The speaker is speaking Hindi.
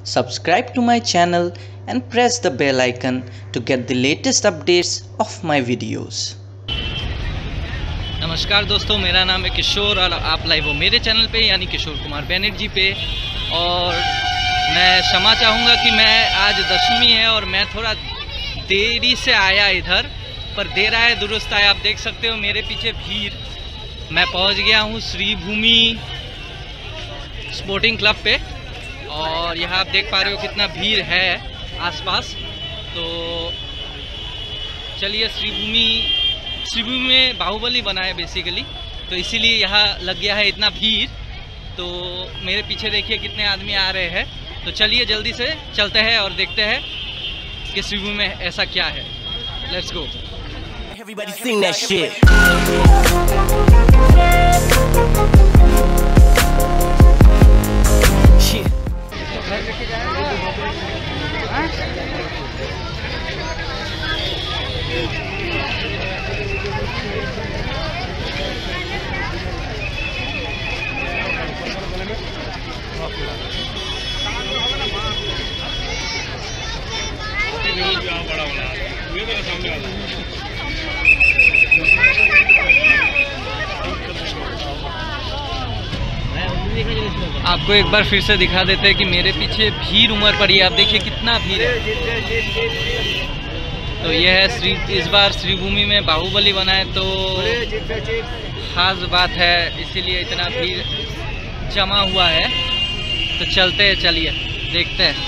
subscribe to my channel and press the bell icon to get the latest updates of my videos. नमस्कार दोस्तों, मेरा नाम है किशोर और आप लाइव हो मेरे चैनल पे यानी किशोर कुमार बैनर्जी पे। और मैं क्षमा चाहूँगा कि मैं आज दशमी है और मैं थोड़ा देरी से आया इधर, पर देर आए दुरुस्त आया। आप देख सकते हो मेरे पीछे भीड़। मैं पहुंच गया हूं श्रीभूमि स्पोर्टिंग क्लब पे और यहाँ आप देख पा रहे हो कितना भीड़ है आसपास। तो चलिए, श्रीभूमि में बाहुबली बना है बेसिकली, तो इसीलिए यहाँ लग गया है इतना भीड़। तो मेरे पीछे देखिए कितने आदमी आ रहे हैं। तो चलिए जल्दी से चलते हैं और देखते हैं कि श्रीभूमि में ऐसा क्या है। Let's go. Everybody sing that shit. आपको एक बार फिर से दिखा देते हैं कि मेरे पीछे भीड़ उमड़ पड़ी है। आप देखिए कितना भीड़ है। तो यह है इस बार श्रीभूमि में बाहुबली बना है, तो खास बात है, इसीलिए इतना भीड़ जमा हुआ है। तो चलते हैं, चलिए देखते हैं।